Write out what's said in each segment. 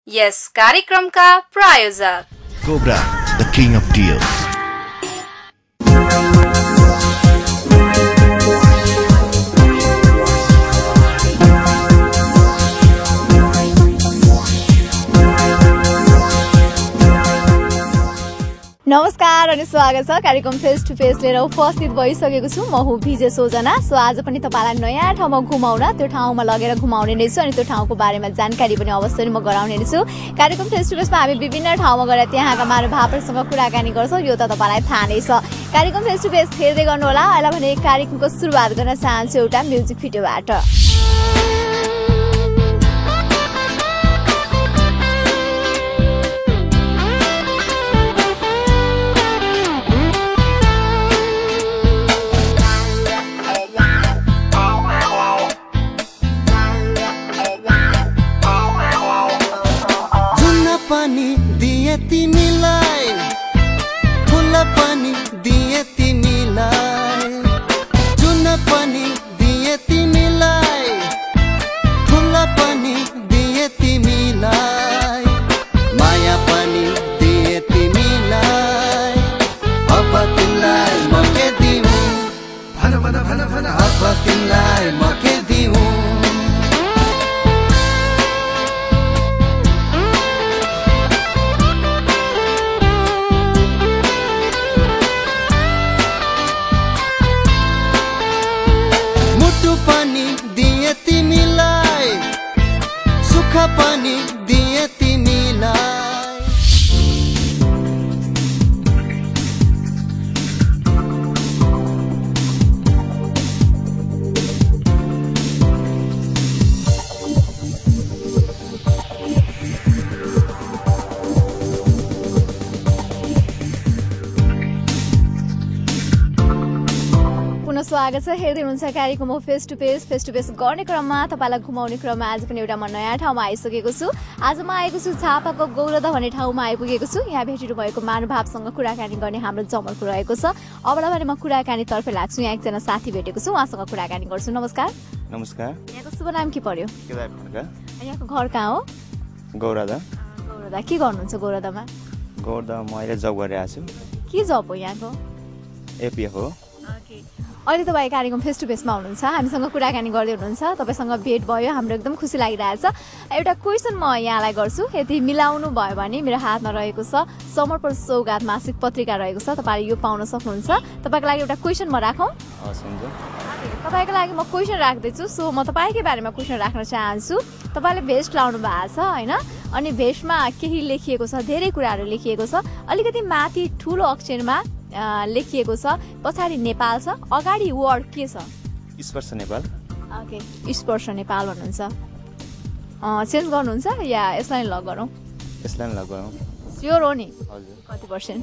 यस कार्यक्रमका प्रायोजक Cobra, the king of deals. नमस्कार अनि स्वागत छ कार्यक्रम फेस टु फेस लिएर उपस्थित भइसकेको छु। म हुँ विजय सोजना। सो आज पनि तपाईलाई नयाँ ठाउँमा घुमाउन, त्यो ठाउँमा लगेर घुमाउने नै छु अनि त्यो ठाउँको बारेमा जानकारी पनि अवश्य म गराउने नै छु। कार्यक्रम फेस टु फेसमा हामी विभिन्न ठाउँमा गएर त्यहाँका महानुभावहरूसँग कुराकानी गर्छौँ, यो त तपाईलाई थाहा नै छ। कार्यक्रम फेस टु फेस हेर्दै गर्नु होला। अहिले भने कार्यक्रमको सुरुवात गर्न चाहन्छु एउटा म्युजिक भिडियोबाट। पानी दिए तिमीलाई, खुला पानी दिए तिमीलाई, जुन पानी दिए तिमीलाई, खुला पानी दिए तिमीलाई, माया पानी दिए तिमीलाई, अब तिमीलाई म के दिउँ, भन भन भन भन, अब तिमीलाई म के दिउँ। पानी दिए तिमीलाई, सुखा पानी दिए तिमीलाई। स्वागत छ। हेर्दै हुनुहुन्छ कार्यक्रम फेस टु फेस गर्ने क्रममा तपाईलाई घुमाउने क्रममा आज पनि एउटा म नयाँ ठाउँमा आइसकेको छु। आज म आएको छु झापाको गौरदा भन्ने ठाउँमा आइपुगेको छु। यहाँ भेटिनु भएको महानुभावसँग कुराकानी गर्ने हाम्रो जमर्को रहेको छ। अबलाई भने म कुराकानी तर्फ लाग्छु। यहाँ एकजना साथी भेटेको छु, उहाँसँग कुराकानी गर्छु। नमस्कार। नमस्कार। यहाँको शुभ नाम के पर्यो? यहाँको घर कहाँ हो? गौरदा। गौरदा के गर्नुहुन्छ गौरदामा? गौरदा म अहिले जब गरिरहेको छु। के जब हो यहाँको? एपिएफ हो। अहिले तपाईँ कार्यक्रम फेस टु फेसमा हुनुहुन्छ, हामीसँग कुराकानी गर्दै हुनुहुन्छ, तपाईँसँग भेट भयो, हाम्रो एकदम खुसी लागिरहेछ। एउटा क्वेसन म यहाँलाई गर्छु, यदि मिलाउनु भयो भने मेरो हातमा रहेको छ समर्पण सौगात मासिक पत्रिका रहेको छ, तपाईँले यो पाउन सक्नुहुन्छ। तपाईँको लागि एउटा क्वेसन म राखौँ? तपाईँको लागि म क्वेसन राख्दैछु। सो म तपाईँकै बारेमा क्वेसन राख्न चाहन्छु। तपाईँले भेस्ट लाउनु भएको छ होइन, अनि भेस्टमा केही लेखिएको छ, धेरै कुराहरू लेखिएको छ, अलिकति माथि ठुलो अक्षरमा लेखिएको छ, पछाडि नेपाल छ, अगाडि वर्ड के छ? स्पर्श नेपाल। ओके, स्पर्श नेपाल भन्नुहुन्छ। चेन्ज गर्नुहुन्छ या यसलाई लग गरौँ? यसलाई लग गरौँ। स्योर हो नि? हजुर। कति पर्सेन्ट?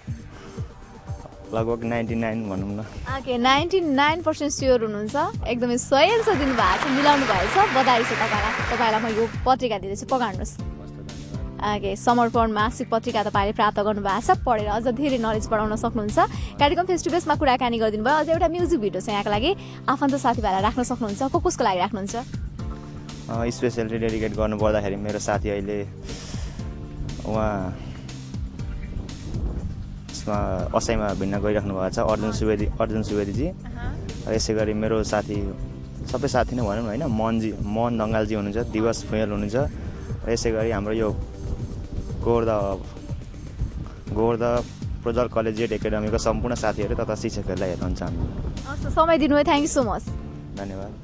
लगभग 99 भनौँ न। ओके, 99% स्योर हुनुहुन्छ। एकदमै सही एन्सर दिनुभएको छ, मिलाउनु भएछ, बधाई छ तपाईँलाई। तपाईँलाई म यो पत्रिका दिँदैछु, पकाउनुहोस्। ओके, समर्पण मासिक पत्रिका तपाईँले प्राप्त गर्नुभएको छ। पढेर अझ धेरै नलेज बढाउन सक्नुहुन्छ। कार्यक्रम फेस टु फेसमा कुराकानी गरिदिनु भयो। अझ एउटा म्युजिक भिडियो छ यहाँको लागि, आफन्त साथीभाइलाई राख्न सक्नुहुन्छ। कसको लागि राख्नुहुन्छ? स्पेसली डेडिकेट गर्नु पर्दाखेरि मेरो साथी अहिले उहाँ असैमा भिन्न गरिराख्नु भएको छ, अर्जुन सुवेदीजी। यसै गरी मेरो साथी, सबै साथी नै भनौँ होइन, मोहन ढङ्गालजी हुनुहुन्छ, दिवस फुयल हुनुहुन्छ। यसै गरी हाम्रो यो गोर्दा प्रोजल कलेज जेट एकाडेमीको सम्पूर्ण साथीहरू तथा शिक्षकहरूलाई हेर्नुहुन्छ हामी। समय दिनुभयो, थ्याङ्क यू सो मच। धन्यवाद।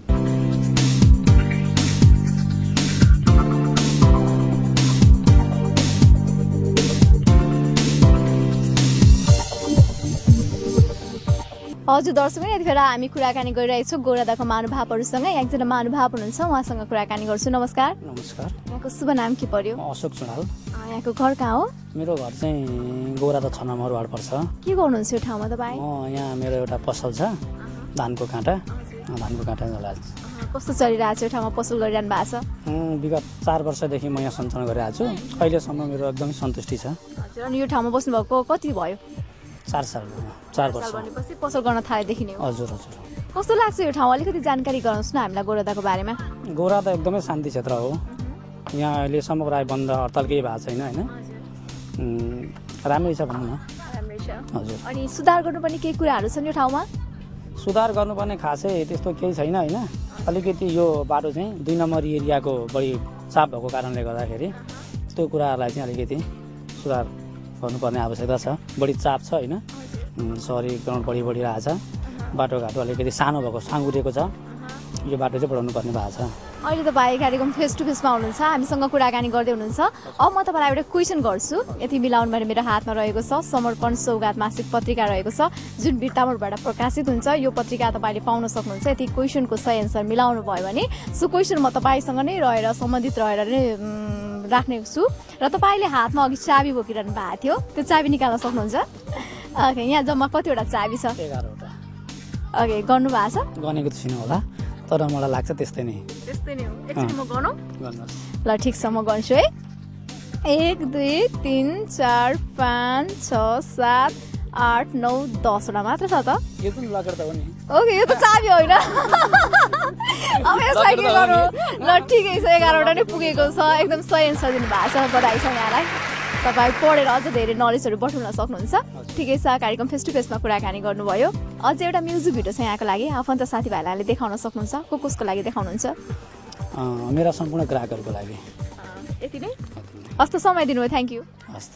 हजुर दर्शक, यतिखेर हामी कुराकानी गरिरहेको छौँ गौरदाको महानुभावहरूसँग। यहाँ एकजना महानुभाव हुनुहुन्छ, उहाँसँग कुराकानी गर्छु। नमस्कार। नमस्कार। यहाँको शुभ नाम के पर्यो? अशोक चुडाल। यहाँको घर कहाँ हो? मेरो घर चाहिँ गौरदा 6 नम्बर वार्ड पर्छ। के गर्नुहुन्छ यो ठाउँमा तपाईँ? म यहाँ मेरो एउटा पसल छ, धानको काँटा चलाएको। कस्तो चलिरहेको छ यो ठाउँमा पसल गरिरहनु भएको छ? विगत 4 वर्षदेखि म यहाँ सञ्चालन गरिरहेको छु। अहिलेसम्म मेरो एकदमै सन्तुष्टि छ। हजुर, अनि यो ठाउँमा बस्नुभएको कति भयो? 4 साल। 4 वर्ष भनेपछि पसल गर्न थालेदेखि नै हो? हजुर हजुर। कस्तो लाग्छ यो ठाउँ? अलिकति जानकारी गराउनुहोस् न हामीलाई गौरदाको बारेमा। गौरदा एकदमै शान्ति क्षेत्र हो। यहाँ अहिले समग्र आय बन्द हडताल केही भएको छैन होइन राम्रै छ भनौँ न राम्रै छ हजुर अनि सुधार गर्नुपर्ने केही कुराहरू छन् यो ठाउँमा सुधार गर्नुपर्ने खासै त्यस्तो केही छैन होइन अलिकति यो बाटो चाहिँ 2 नम्बर एरियाको बढी चाप भएको कारणले गर्दाखेरि त्यो कुराहरूलाई चाहिँ अलिकति सुधार गर्नुपर्ने आवश्यकता छ बढी चाप छ होइन सहरीकरण बढिरहेछ बाटोघाटो अलिकति सानो भएको साँगुरिएको छ यो बाटो चाहिँ बढाउनु पर्ने भएको छ अहिले तपाईँ कार्यक्रम फेस टु फेसमा हुनुहुन्छ हामीसँग कुराकानी गर्दै हुनुहुन्छ अब म तपाईँलाई एउटा क्वेसन गर्छु यति मिलाउनु भने मेरो हातमा रहेको छ समर्पण सौगात मासिक पत्रिका रहेको छ जुन बिर्तामोडबाट प्रकाशित हुन्छ यो पत्रिका तपाईँले पाउन सक्नुहुन्छ यति क्वेसनको सही एन्सर मिलाउनु भयो भने सो क्वेसन म तपाईँसँग नै रहेर सम्बन्धित रहेर नै राख्ने छु र तपाईँले हातमा अघि चाबी बोकिरहनु भएको थियो त्यो चाबी निकाल्न सक्नुहुन्छ ओके यहाँ जम्मा कतिवटा चाबी छ 11वटा ओके गर्नु भएको छ गनेको छुइनँ होला तर मलाई लाग्छ त्यस्तै नै नै हो एकचोटि म गरौँ गर्नुहोस् ल ठिक छ म गर्छु है 1 2 3 4 5 6 7 8 9 10 वटा मात्र छ त यो पनि लगेर त हो नि ओके यो त चाबी होइन अब यसलाई के गरौँ ल ठिकै छ 11 वटा नै पुगेको छ एकदम सही एन्सर दिनु भएको छ बधाई छ यहाँलाई तपाईँ पढेर अझ धेरै नलेजहरू बटुल्न सक्नुहुन्छ ठिकै छ कार्यक्रम फेस टु फेसमा कुराकानी गर्नुभयो अझै एउटा म्युजिक भिडियो छ यहाँको लागि आफन्त साथीभाइहरूले देखाउन सक्नुहुन्छ कसको लागि देखाउनुहुन्छ मेरा सम्पूर्ण ग्राहकहरूको लागि यति नै हस्त समय दिनुभयो थ्याङ्क यू हस्त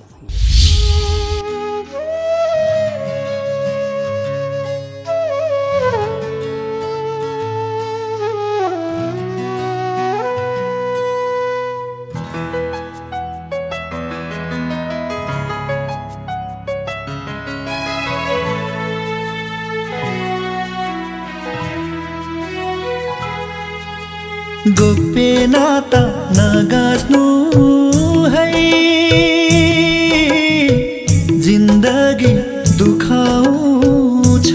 गोप्यनाता नगाच्नु है जिन्दगी दुखाउँछ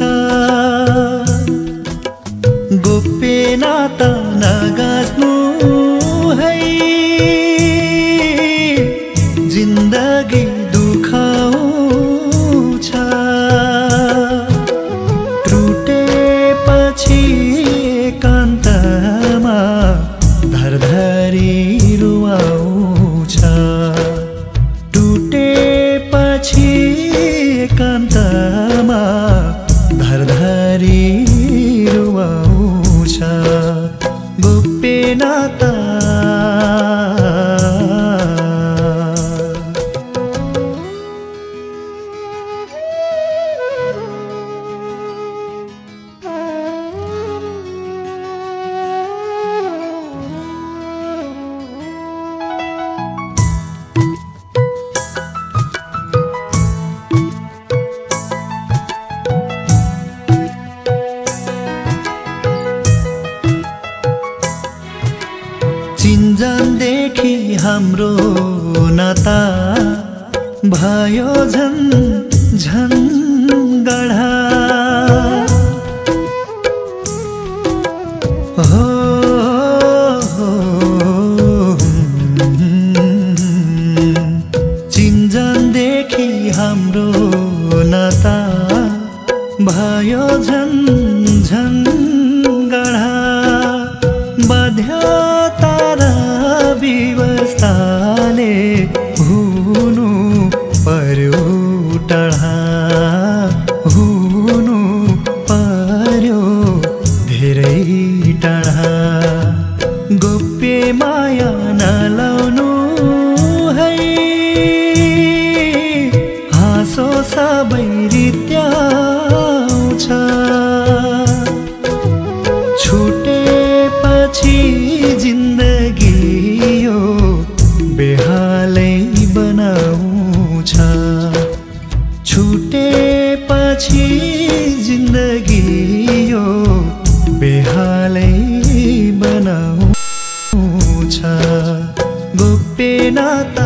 गोप्यनाता नगाच्नु है जिन्दगी दुखाउँछ टुटेपछि एकान्तमा धरधरी रुवाउँछ टुटेपछि एकान्तमा धरधरी रुवाउँछ गोप्यनाता चिन्जनदेखि हाम्रो नाता भयो झन् झन् गढा हो चिन्जनदेखि हाम्रो नाता भयो झन् झन् गढा बाध्यता व्यवस्थाले हुनु पर्यो टाढा हुनु पर्यो धेरै टाढा गोप्य माया नलाउनु है हाँसो सबै रित्याउँछ छुटेपछि जिन्दगी यो बेहालै बनाउँछ छुटेपछि जिन्दगी यो बेहालै बनाउँछ गोप्यनाता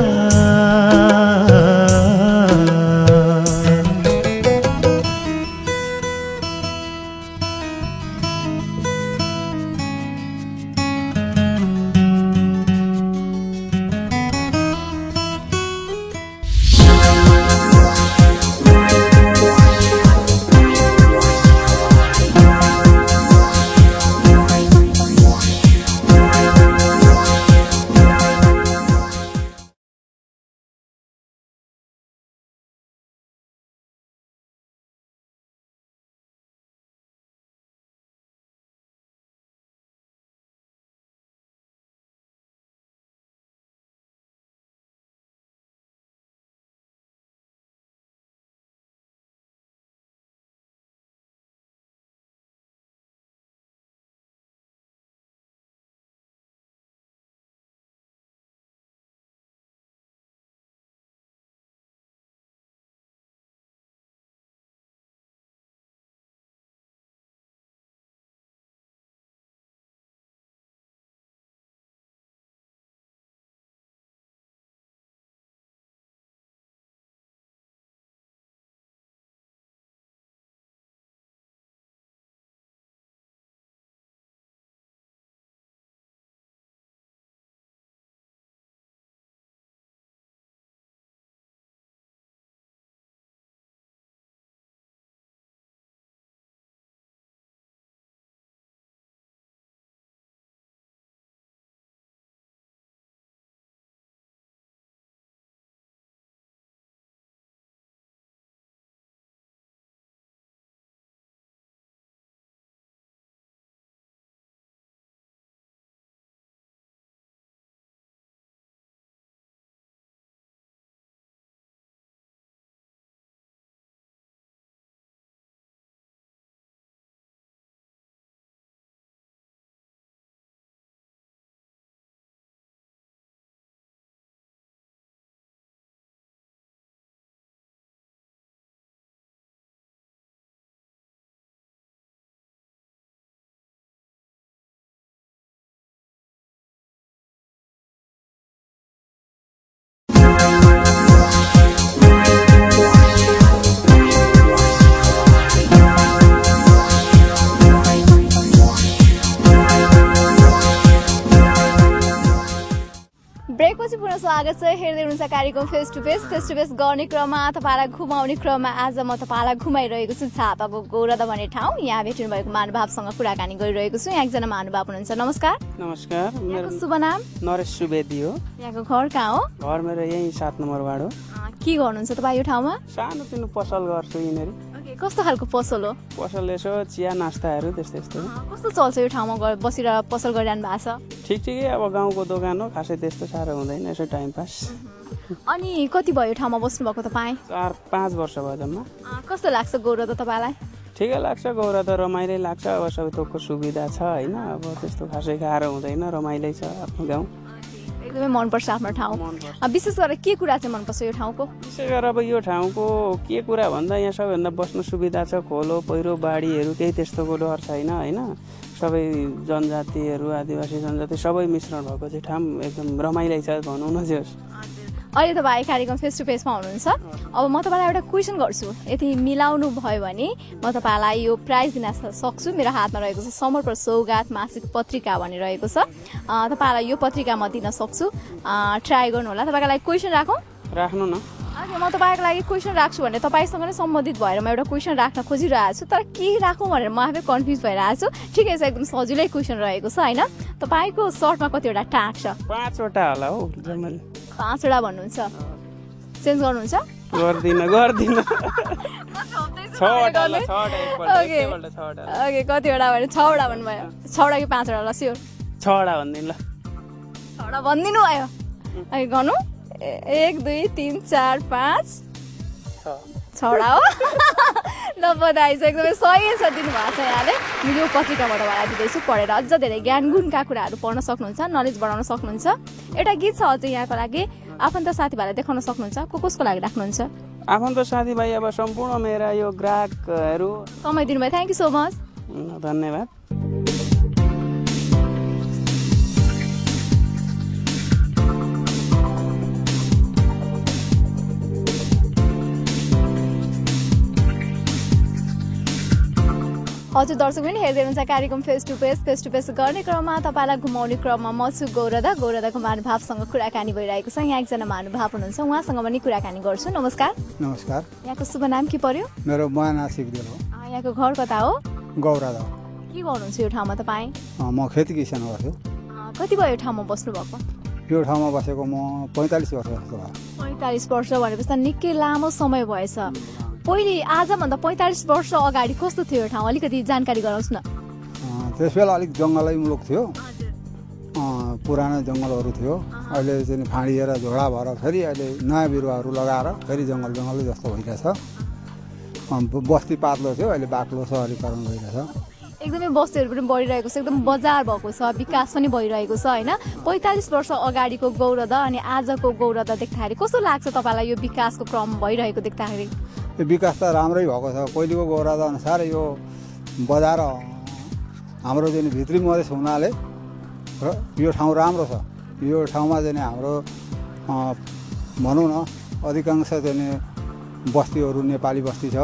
स्वागत छ। हेर्दै हुनुहुन्छ कार्यक्रम फेस टु फेस गर्ने क्रममा तपाईँलाई घुमाउने क्रममा आज म तपाईँलाई घुमाइरहेको छु झापाको गौरदा भन्ने ठाउँ। यहाँ भेट्नु भएको महानुभावसँग कुराकानी गरिरहेको छु। यहाँ एकजना महानुभाव हुनुहुन्छ। नमस्कार। नमस्कार, मेरो शुभ नाम नरेश सुवेदी हो। यहाँको घर कहाँ हो? घर मेरो यही 7 नम्बर वार्ड हो। के गर्नुहुन्छ तपाईँ यो ठाउँमा? सानो तिनो पसल गर्छु यिनीहरू। कस्तो खालको पसल हो? पसल यसो चिया नास्ताहरू त्यस्तो कस्तो चल्छ यो ठाउँमा बसेर पसल गरिरहनु भएको छ? ठिकै अब गाउँको दोकान हो, खासै त्यस्तो साह्रो हुँदैन, यसो टाइम पास। अनि कति भयो ठाउँमा बस्नु भएको तपाईँ? 4-5 वर्ष भयो जम्मा। कस्तो लाग्छ गौरदा तपाईँलाई? ठिकै लाग्छ, गौरदा रमाइलो लाग्छ। अब सबै थोकको सुविधा छ होइन, अब त्यस्तो खासै गाह्रो हुँदैन, रमाइलो छ आफ्नो गाउँ। एकदमै मनपर्छ आफ्नो ठाउँ। विशेष गरेर के कुरा चाहिँ मनपर्छ यो ठाउँको? विशेष गरेर अब यो ठाउँको के कुरा भन्दा यहाँ सबैभन्दा बस्नु सुविधा छ। खोलो पहिरो बाढीहरू केही त्यस्तोको डर छैन होइन। सबै जनजातिहरू आदिवासी जनजाति सबै मिश्रण भएको चाहिँ ठाउँ एकदम रमाइलो छ भनौँ न। अहिले तपाईँ कार्यक्रम फेस टु फेसमा हुनुहुन्छ। अब म तपाईँलाई एउटा क्वेसन गर्छु, यदि मिलाउनु भयो भने म तपाईँलाई यो प्राइज दिन सक्छु। मेरो हातमा रहेको छ समर्पण सौगात मासिक पत्रिका भनिरहेको छ। तपाईँलाई यो पत्रिका म दिन सक्छु, ट्राई गर्नु होला। तपाईँको लागि क्वेसन राख्नु न। म तपाईँको लागि क्वेसन राख्छु भने तपाईँसँग नै सम्बन्धित भएर म एउटा क्वेसन राख्न खोजिरहेको छु, तर के राखौँ भनेर म आफै कन्फ्युज भइरहेको छु। ठिकै छ, एकदम सजिलै क्वेसन रहेको छ होइन। तपाईँको सर्टमा कतिवटा टाँक छ? 5वटा होला हो। 5वटा भन्नुहुन्छ, चेन्ज गर्नुहुन्छ? गर्दिन। कतिवटा भने 6वटा भन्नुभयो। 6वटा कि 5वटा? ल स्योर 6वटा भनिदिनु ल। 6वटा भनिदिनु भयो। गर्नु 1 2 3 4 5 6वटा हो। ल बधाई छ, एकदमै सही छ दिनुभएको छ यहाँले। यो पत्रिकाबाट उहाँलाई दिँदैछु, पढेर अझ धेरै ज्ञान गुणका कुराहरू पढ्न सक्नुहुन्छ, नलेज बढाउन सक्नुहुन्छ। एउटा गीत छ अझै यहाँको लागि, आफन्त साथीभाइलाई देखाउन सक्नुहुन्छ। कसको लागि राख्नुहुन्छ? आफन्त साथीभाइ अब सम्पूर्ण मेरा यो ग्राहकहरू। समय दिनुभयो, थ्याङ्क यू सो मच। धन्यवाद। हजुर दर्शक पनि हेर्दै हुनुहुन्छ कार्यक्रम फेस टु फेस गर्ने क्रममा तपाईँलाई घुमाउने क्रममा म छु गौरदाको महानुभावसँग कुराकानी भइरहेको छ। यहाँ एकजना महानुभाव हुनुहुन्छ, उहाँसँग पनि कुराकानी गर्छु। नमस्कार। नमस्कार। यहाँको शुभ नाम के पर्यो? मेरो बयाना सिक्देल हो। यहाँको घर कता हो? गौरदा। के गर्नुहुन्छ यो ठाउँमा तपाईँ? म खेती किसान गर्छु। कति भयो यो ठाउँमा बस्नु भएको? यो ठाउँमा बसेको म 45 वर्ष जस्तो भयो। 45 वर्ष भनेपछि त निकै लामो समय भएछ। पहिले आजभन्दा 45 वर्ष अगाडि कस्तो थियो यो ठाउँ? अलिकति जानकारी गराउनुहोस् न। त्यस बेला अलिक जङ्गलै मुलुक थियो, पुरानो जङ्गलहरू थियो। अहिले चाहिँ फाँडिएर झोडा भएर फेरि अहिले नयाँ बिरुवाहरू लगाएर फेरि जङ्गलै जस्तो भइरहेछ। बस्ती पातलो थियो, अहिले बाक्लो सहरीकरण भइरहेछ। एकदमै बस्तीहरू पनि बढिरहेको छ, एकदम बजार भएको छ, विकास पनि भइरहेको छ होइन। 45 वर्ष अगाडिको गौरदा अनि आजको गौरदा देख्दाखेरि कस्तो लाग्छ तपाईँलाई यो विकासको क्रम भइरहेको देख्दाखेरि? यो विकास त राम्रै भएको छ। पहिलेको गौरदा अनुसार यो बजार हाम्रो चाहिँ भित्री मधेस हुनाले यो ठाउँ राम्रो छ। यो ठाउँमा चाहिँ हाम्रो भनौँ न अधिकांश चाहिँ बस्तीहरू नेपाली बस्ती छ,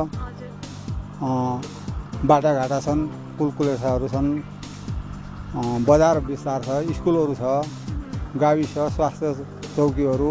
बाटाघाटा छन्, कुलकुलेसाहरू छन्, बजार विस्तार छ, स्कुलहरू छ, गाविस छ, स्वास्थ्य चौकीहरू,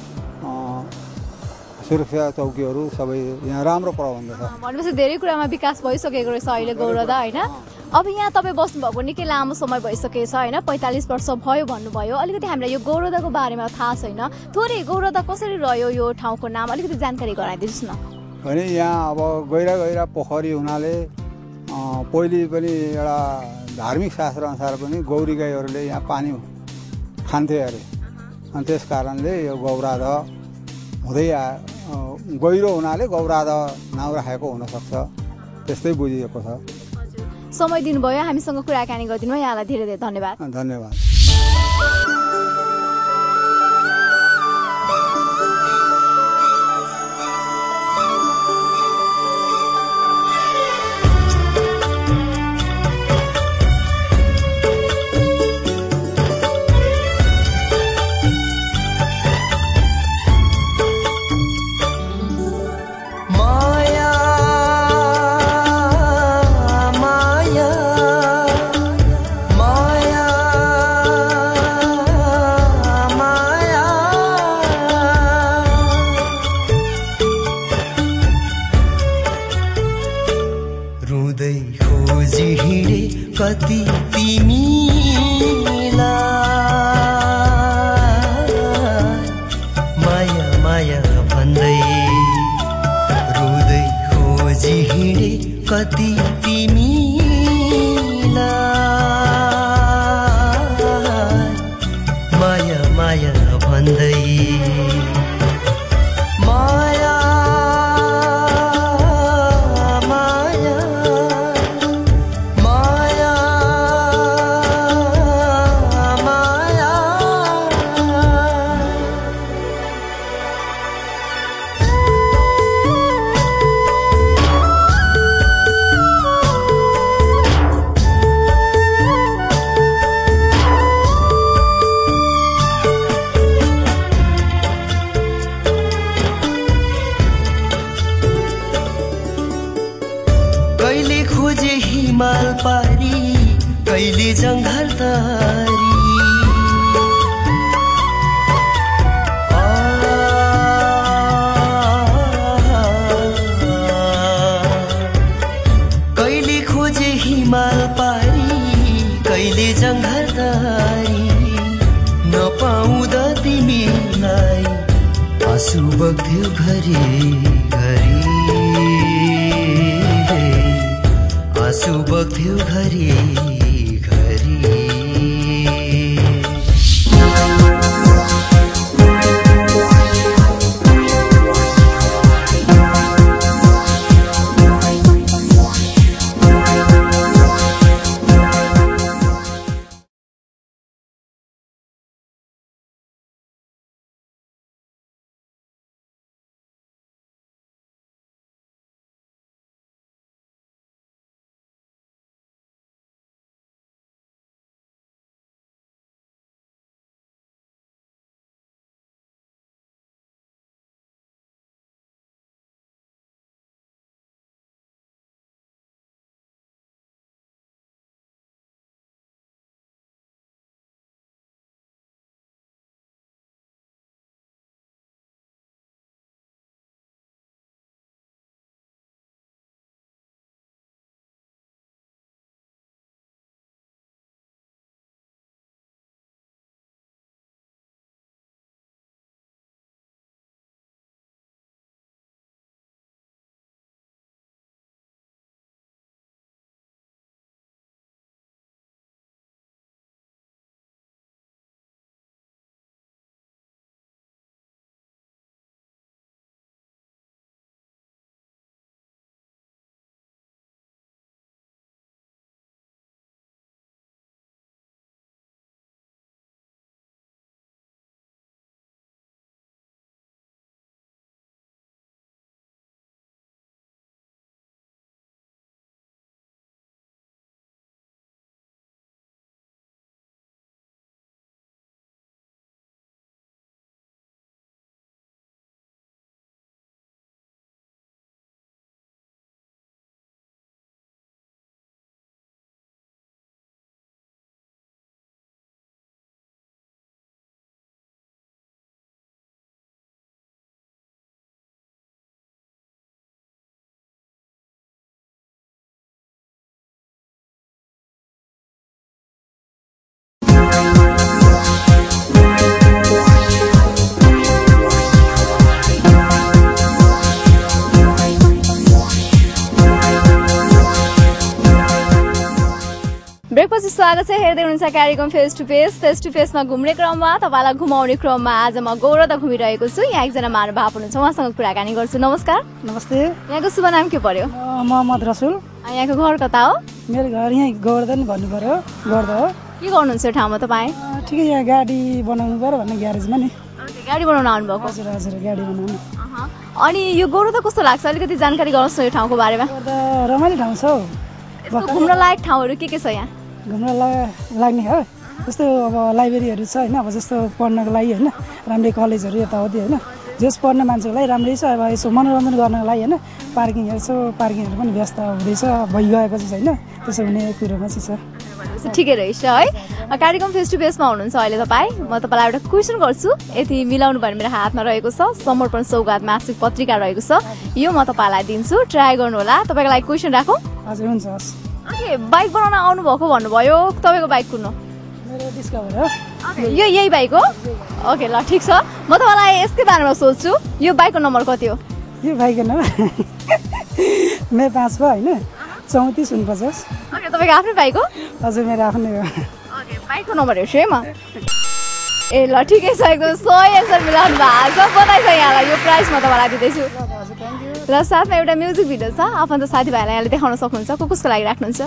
सुरक्षा चौकीहरू सबै यहाँ राम्रो प्रबन्ध छ। भनेपछि धेरै कुरामा विकास भइसकेको रहेछ अहिले गौरदा होइन। अब यहाँ तपाईँ बस्नुभएको निकै लामो समय भइसकेको छ होइन, 45 वर्ष भयो भन्नुभयो। अलिकति हामीलाई यो गौरदाको बारेमा थाहा छैन, थोरै गौरदा कसरी रह्यो यो ठाउँको नाम अलिकति जानकारी गराइदिनुहोस् न। होइन, यहाँ अब गहिरा पोखरी हुनाले पहिले पनि एउटा धार्मिक शास्त्र अनुसार पनि गौरी गाईहरूले यहाँ पानी खान्थे अरे, अनि त्यस कारणले यो गौरादा हुँदै गहिरो हुनाले गौरादा नाउँ राखेको हुनसक्छ, त्यस्तै बुझिएको छ। समय दिनुभयो, हामीसँग कुराकानी गरिदिनु भयो, यहाँलाई धेरै धेरै धन्यवाद। धन्यवाद। माया भन्दै रुँदै खोजी हिँडे कति तिमीलाई माया माया भन्दै माया माया माया माया कहिले खोजे हिमाल पारी कहिले जङ्घल तारी कहिले खोजे हिमाल पारी कहिले जङ्घल तारी नपाउँदा तिमीलाई आँसु बग्थ्यो घरि घरि आँसु बग्थ्यो घरि घरि ब्रेकपछि स्वागत छ। हेर्दै हुनुहुन्छ कार्यक्रम फेस टु फेसमा घुम्ने क्रममा तपाईँलाई घुमाउने क्रममा आज म गौरवता घुमिरहेको छु। यहाँ एकजना महानुभाव हुनुहुन्छ, उहाँसँग कुराकानी गर्छु। नमस्कार। नमस्ते। यहाँको शुभ नाम के पर्यो? मोहम्मद रसुल। यहाँको घर कता हो? मेरो घर यहीँ गोवर्धन भन्नु पर्यो, गोर्धा हो। के गर्नुहुन्छ ठाउँमा तपाईँ? ठिकै यहाँ गाडी बनाउनु पर्यो भन्ने ग्यारेजमा नि। गाडी बनाउन आउनुभएको? हजुर हजुर, गाडी बनाउनु। अनि यो गौरवता कस्तो लाग्छ, अलिकति जानकारी गराउनुहोस् न यो ठाउँको बारेमा। रमाइलो ठाउँ छ हौ। घुम्न लायक ठाउँहरू के छ यहाँ? घुम्न लाग्ने हो जस्तो अब लाइब्रेरीहरू छ होइन, अब जस्तो पढ्नको लागि होइन, राम्रै कलेजहरू यताउति होइन, जस पढ्ने मान्छेको लागि राम्रै छ। अब यसो मनोरञ्जन गर्नको लागि होइन, पार्किङहरू पनि व्यस्त हुँदैछ, भइगएपछि छैन, त्यसो हुने कुरोमा चाहिँ छ। ठिकै रहेछ है। कार्यक्रम फेस टु फेसमा हुनुहुन्छ अहिले तपाईँ। म तपाईँलाई एउटा क्वेसन गर्छु, यति मिलाउनु भने मेरो हातमा रहेको छ समर्पण सौगात मासिक पत्रिका रहेको छ, यो म तपाईँलाई दिन्छु, ट्राई गर्नु होला। तपाईँको लागि क्वेसन राखौँ? हजुर हुन्छ। बाइक बनाउन आउनुभएको भन्नुभयो, तपाईँको बाइक कुन हो? मेरो डिस्कभर हो। यही बाइक हो? ओके ल ठिक छ। म तपाईँलाई यसकै बारेमा सोध्छु, यो बाइकको नम्बर कति हो? यो बाइकको नम्बर मे 5 भयो होइन, 3449। ओके, तपाईँको आफ्नै बाइक हो? हजुर मेरो आफ्नै हो। ओके, बाइकको नम्बर हेर्छु है म। ए ल ठिकै छ, एकदम सही एन्सर मिलाउनु भएको छ। बधाई छ यहाँलाई, यो प्राइज म तपाईँलाई दिँदैछु। ल साथमा एउटा म्युजिक भिडियो छ, आफन्त साथीभाइलाई यहाँले देखाउन सक्नुहुन्छ, कसको लागि राख्नुहुन्छ?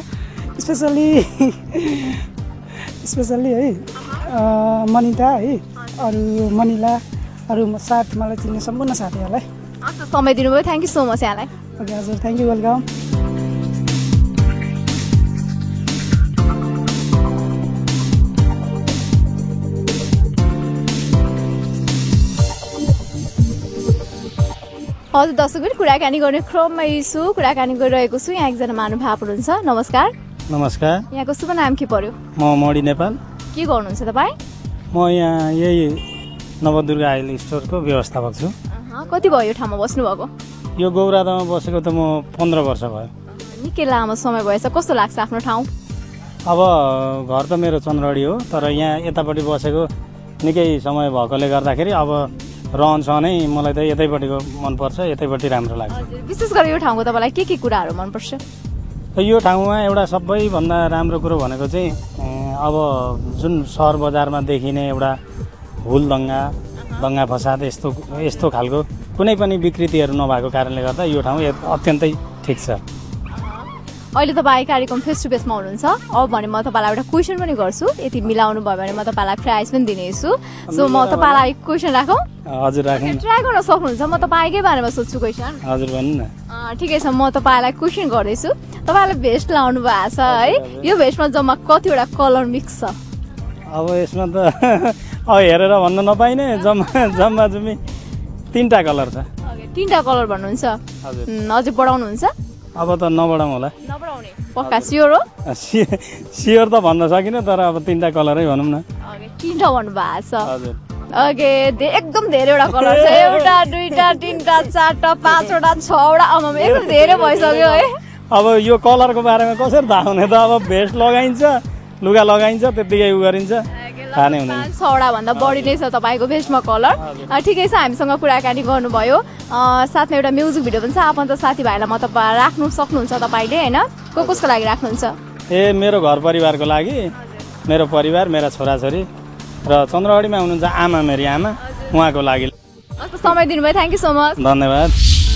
स्पेसल्ली है मनिता है, अरू मनिला, अरू साथ मलाई चिन्ने सम्पूर्ण साथीहरूलाई समय दिनुभयो। थ्याङ्क यू सो मच यहाँलाई। ओके हजुर, थ्याङ्क यू, वेलकम। हजुर दर्शकहरू, कुराकानी गर्ने क्रममा छु, कुराकानी गरिरहेको छु। यहाँ एकजना महानुभाव हुनुहुन्छ। नमस्कार। नमस्कार। यहाँको शुभ नाम के पर्यो? म मणि नेपाल। के गर्नुहुन्छ तपाईँ? म यहाँ यही नवदुर्गा आइल स्टोरको व्यवस्थापक छु। कति भयो यो ठाउँमा बस्नुभएको? यो गौरादामा बसेको त म 15 वर्ष भयो। निकै लामो समय भएछ, कस्तो लाग्छ आफ्नो ठाउँ? अब घर त मेरो चन्द्रडी हो, तर यहाँ यतापट्टि बसेको निकै समय भएकोले गर्दाखेरि अब रहनसहनै मलाई त यतैपट्टिको मनपर्छ, यतैपट्टि राम्रो लाग्छ। विशेष गरी यो ठाउँको तपाईँलाई के कुराहरू मनपर्छ? यो ठाउँमा एउटा सबैभन्दा राम्रो कुरो भनेको चाहिँ अब जुन सहर बजारमा देखिने एउटा दङ्गा फसाद यस्तो खालको कुनै पनि विकृतिहरू नभएको कारणले गर्दा यो ठाउँ अत्यन्तै ठिक छ। अहिले तपाईँ कार्यक्रम फेस टु फेसमा हुनुहुन्छ। अब भने म तपाईँलाई एउटा क्वेसन पनि गर्छु, यदि मिलाउनु भयो भने म तपाईँलाई प्राइज पनि दिनेछु। सो म तपाईँलाई क्वेसन राखौँ? हजुर राखौँ। ट्राई गर्न सक्नुहुन्छ, म तपाईँकै बारेमा सोध्छु क्वेसन। हजुर भन्नु न। ठिकै छ, म तपाईँलाई क्वेसन गर्दैछु। तपाईँले भेस्ट लाउनु भएको छ है, यो भेस्टमा जम्मा कतिवटा कलर मिक्स छ? अब यसमा त अब हेरेर भन्न नपाइने, जम्मा 3टा कलर छ। 3टा कलर भन्नुहुन्छ? अझै बढाउनुहुन्छ? अब त नबढाउँ होला। नबढाउने पक्का स्योर हो? स्योर त भन्न सकिनँ, तर अब 3टा कलरै भनौँ न। 3टा भन्नु भएको छ? हजुर। ओके, एकदम धेरैवटा कलर छ। एउटा, दुईटा, 3टा, 4टा, 5वटा, 6वटा, एकदम धेरै भइसक्यो है। अब यो कलरको बारेमा कसरी थाहा हुने त? अब भेस्ट लगाइन्छ, लुगा लगाइन्छ, त्यतिकै उ गरिन्छ, थाहा नै हुँदैन। 6वटा भन्दा बढी नै छ तपाईँको भेस्टमा कलर। ठिकै छ, हामीसँग कुराकानी गर्नुभयो। साथमा एउटा म्युजिक भिडियो पनि छ, आफन्त साथीभाइलाई म तपाईँ राख्नु सक्नुहुन्छ तपाईँले होइन? कसको लागि राख्नुहुन्छ? मेरो घर परिवारको लागि, मेरो परिवार, मेरा छोराछोरी र चन्द्रगढीमा हुनुहुन्छ आमा, मेरी आमा, उहाँको लागि। समय दिनुभयो, थ्याङ्क यू सो मच। धन्यवाद।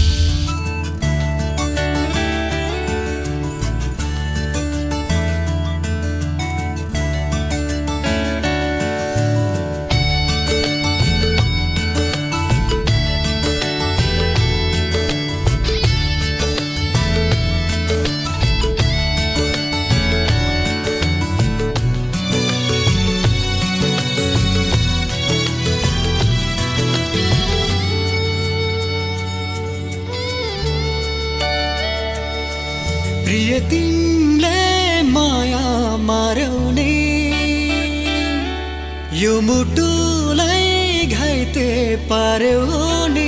प्रिय तिमीले माया मार्ने यो मुटुलाई घाइते पार्यो नि।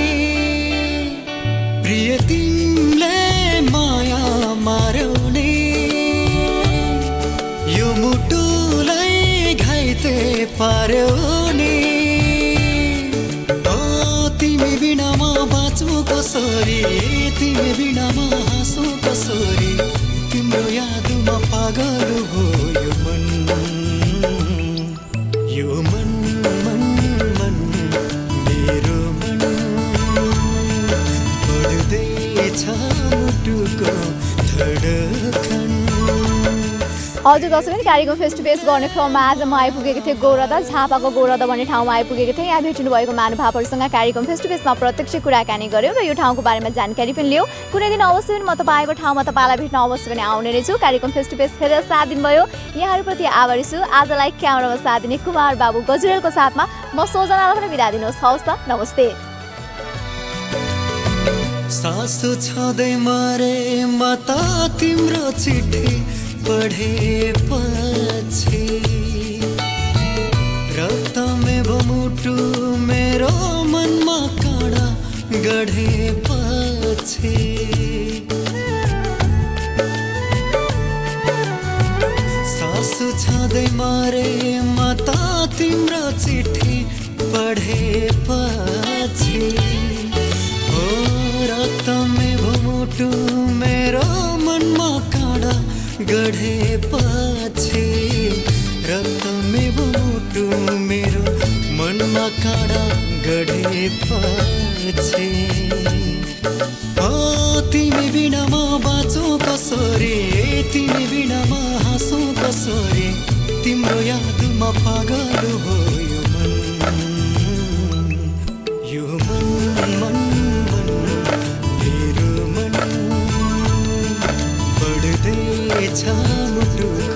प्रिय तिमीले माया मार्ने यो मुटुलाई घाइते पार्यो नि। तिमी बिनामा बाँच्नु कसरी, तिमी बिनामा हाँसु कसरी, तिम्रो यादमा पागल हो यो मन, यो मन मन मन मेरो मन बढ्दैछ मुटुको धडकन। हजुर दर्शक, कार्यक्रम फेस टु फेस गर्ने क्रममा आज म आइपुगेको थिएँ गौरदा, झापाको गौरदा भन्ने ठाउँमा आइपुगेको थिएँ। यहाँ भेट्नु भएको महानुभावहरूसँग कार्यक्रम फेस टु फेसमा प्रत्यक्ष कुराकानी गऱ्यौँ र यो ठाउँको बारेमा जानकारी पनि लियौँ। कुनै दिन अवश्य पनि म तपाईँको ठाउँमा तपाईँलाई भेट्न अवश्य पनि आउने रहेछु। कार्यक्रम फेस टु फेस हेरेर साथ दिनुभयो, यहाँहरूप्रति आभारी छु। आजलाई क्यामेरामा साथ दिने कुमार बाबु गजुरेलको साथमा म सोजनालाई पनि बिदा दिनुहोस्। हवस् त, नमस्ते। सासु छँदै मरे माता तिम्रो चिठी पढेपछि, रक्तमे मुटु मेरो मनमा काँडा गढेपछि, सासु छँदै मरे माता तिम्रो चिठी पढेपछि ओ रक्त मेरो मुटु मेरो मनमा काँडा गढेपछि रक्त मेरो मुटु मेरो मनमा काँडा गढेपछि ओ तिमी बिना म बाँचौँ कसरी तिमी बिना म हाँसौँ कसरी तिम्रो यादमा पागल हो यो मन मेरो मन बढ्दैछ मुटुको